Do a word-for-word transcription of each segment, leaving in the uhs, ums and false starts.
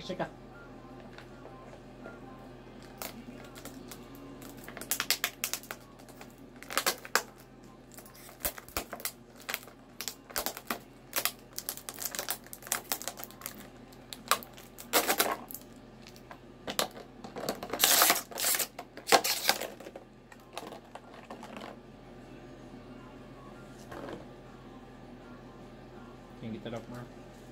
shaka. Can you get that up more?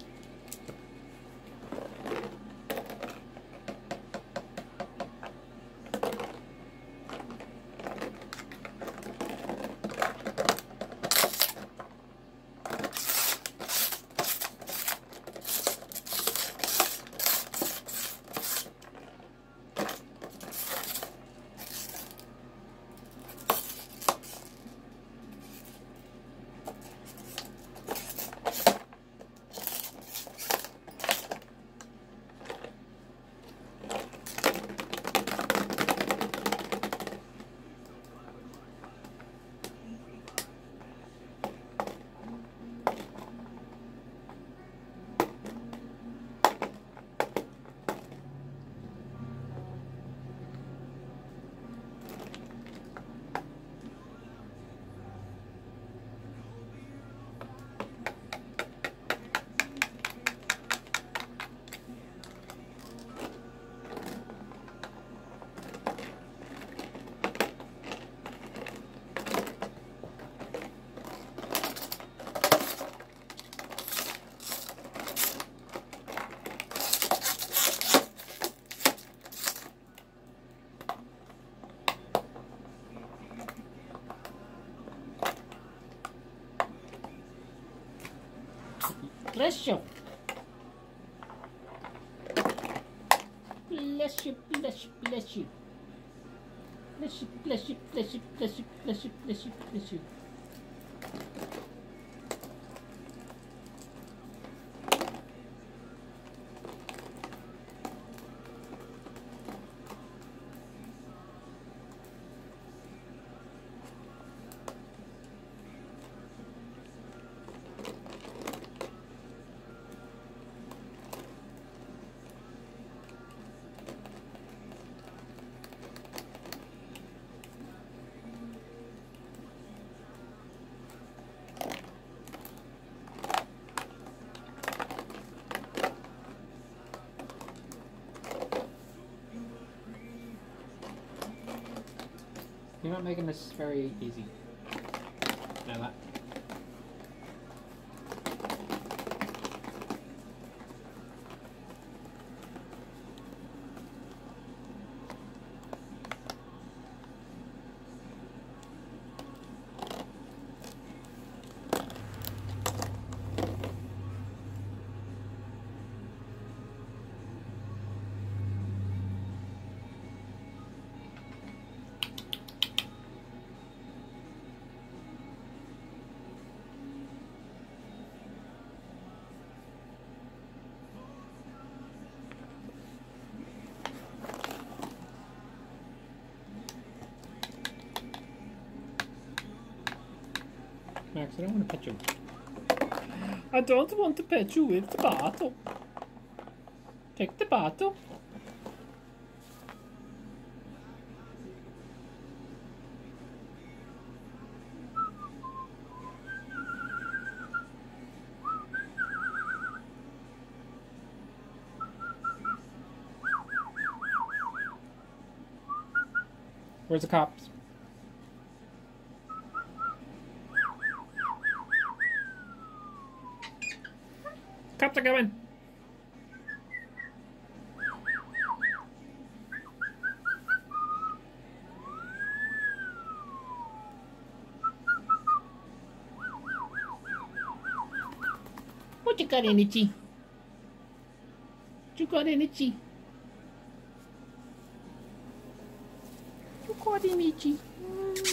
Bless you. Bless you, bless you, bless you. Bless you, bless you, bless you, bless you, bless you, bless you, bless you. You're not making this very easy. Know that. Max, I don't want to pet you. I don't want to pet you with the bottle. Take the bottle. Where's the cops? Cops are coming! What you got in Itchy? What you got in Itchy? You got in Itchy? Mm.